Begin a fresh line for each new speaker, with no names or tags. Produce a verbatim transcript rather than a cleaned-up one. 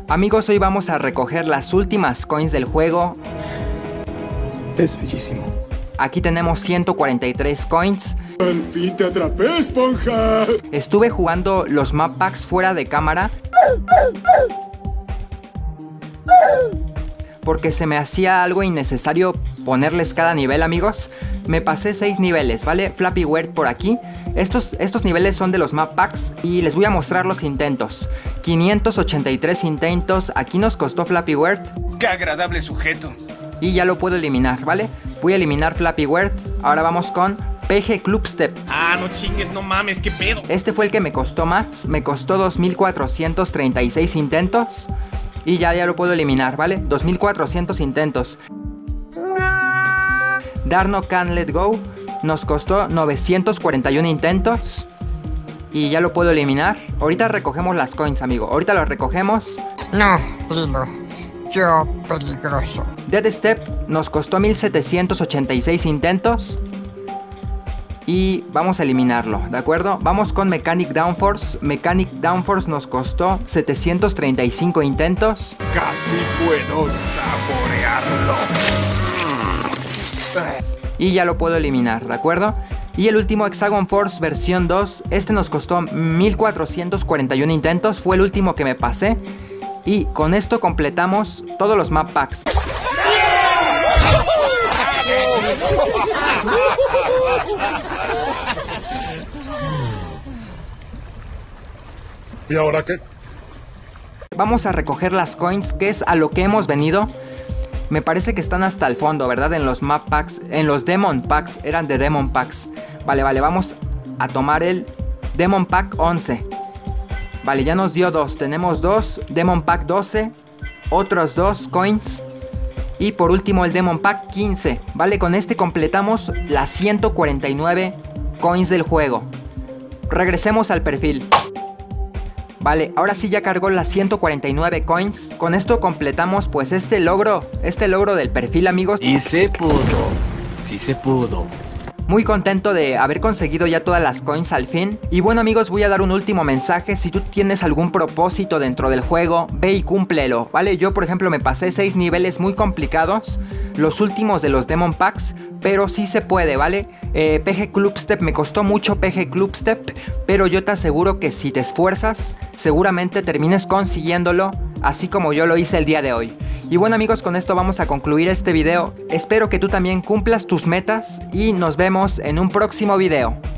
Amigos, hoy vamos a recoger las últimas coins del juego.
Es bellísimo.
Aquí tenemos ciento cuarenta y tres coins.
¡Al fin te atrapé, esponja!
Estuve jugando los map packs fuera de cámara porque se me hacía algo innecesario ponerles cada nivel, amigos. Me pasé seis niveles, ¿vale? Flappy Bird por aquí. Estos, estos niveles son de los map packs y les voy a mostrar los intentos. quinientos ochenta y tres intentos. Aquí nos costó Flappy Bird.
¡Qué agradable sujeto!
Y ya lo puedo eliminar, ¿vale? Voy a eliminar Flappy Bird. Ahora vamos con P G Clubstep.
Ah, no chingues, no mames, qué pedo.
Este fue el que me costó más. Me costó dos mil cuatrocientos treinta y seis intentos. Y ya, ya lo puedo eliminar, ¿vale? dos mil cuatrocientos intentos. Darno Can Let Go nos costó novecientos cuarenta y uno intentos. Y ya lo puedo eliminar. Ahorita recogemos las coins, amigo. Ahorita las recogemos.
No, Lilo. Yo peligroso.
Dead Step nos costó mil setecientos ochenta y seis intentos. Y vamos a eliminarlo, ¿de acuerdo? Vamos con Mechanic Downforce. Mechanic Downforce nos costó setecientos treinta y cinco intentos.
Casi puedo saborearlo.
Y ya lo puedo eliminar, ¿de acuerdo? Y el último, Hexagon Force versión dos. Este nos costó mil cuatrocientos cuarenta y uno intentos. Fue el último que me pasé. Y con esto completamos todos los map packs.
¿Y ahora qué?
Vamos a recoger las coins, que es a lo que hemos venido. Me parece que están hasta el fondo, ¿verdad? En los map packs, en los demon packs, eran de demon packs. Vale, vale, vamos a tomar el demon pack once. Vale, ya nos dio dos, tenemos dos, demon pack doce, otros dos coins. Y por último el demon pack quince. Vale, con este completamos las ciento cuarenta y nueve coins del juego. Regresemos al perfil. Vale, ahora sí ya cargó las ciento cuarenta y nueve coins. Con esto completamos pues este logro, este logro del perfil, amigos.
Y se pudo, sí se pudo.
Muy contento de haber conseguido ya todas las coins al fin. Y bueno, amigos, voy a dar un último mensaje. Si tú tienes algún propósito dentro del juego, ve y cúmplelo, ¿vale? Yo, por ejemplo, me pasé seis niveles muy complicados, los últimos de los Demon Packs, pero sí se puede, ¿vale? Eh, P G Clubstep, me costó mucho P G Clubstep, pero yo te aseguro que si te esfuerzas, seguramente termines consiguiéndolo, así como yo lo hice el día de hoy. Y bueno, amigos, con esto vamos a concluir este video. Espero que tú también cumplas tus metas y nos vemos en un próximo video.